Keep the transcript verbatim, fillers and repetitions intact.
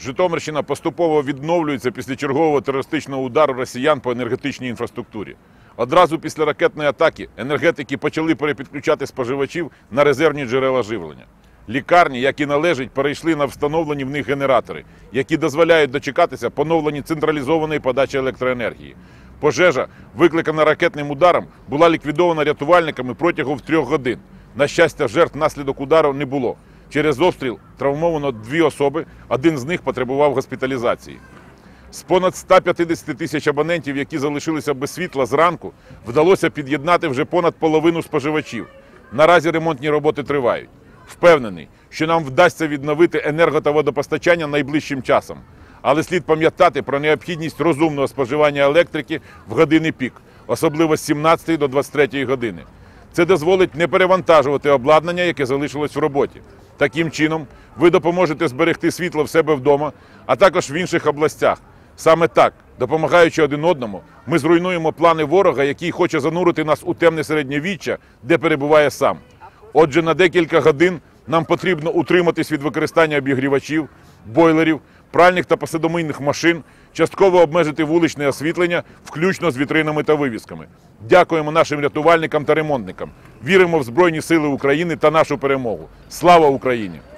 Житомирщина поступово відновлюється після чергового терористичного удару росіян по енергетичній інфраструктурі. Одразу після ракетної атаки енергетики почали перепідключати споживачів на резервні джерела живлення. Лікарні, як і належить, перейшли на встановлені в них генератори, які дозволяють дочекатися поновлення централізованої подачі електроенергії. Пожежа, викликана ракетним ударом, була ліквідована рятувальниками протягом трьох годин. На щастя, жертв внаслідок удару не було. Через обстріл травмовано дві особи, один з них потребував госпіталізації. З понад ста п'ятдесяти тисяч абонентів, які залишилися без світла зранку, вдалося під'єднати вже понад половину споживачів. Наразі ремонтні роботи тривають. Впевнений, що нам вдасться відновити енерго- та водопостачання найближчим часом. Але слід пам'ятати про необхідність розумного споживання електрики в години пік, особливо з сімнадцятої до двадцять третьої години. Це дозволить не перевантажувати обладнання, яке залишилось в роботі. Таким чином, ви допоможете зберегти світло в себе вдома, а також в інших областях. Саме так, допомагаючи один одному, ми зруйнуємо плани ворога, який хоче занурити нас у темне середньовіччя, де перебуває сам. Отже, на декілька годин нам потрібно утриматись від використання обігрівачів, бойлерів, пральних та посудомийних машин, частково обмежити вуличне освітлення, включно з вітринами та вивісками. Дякуємо нашим рятувальникам та ремонтникам. Віримо в Збройні Сили України та нашу перемогу. Слава Україні!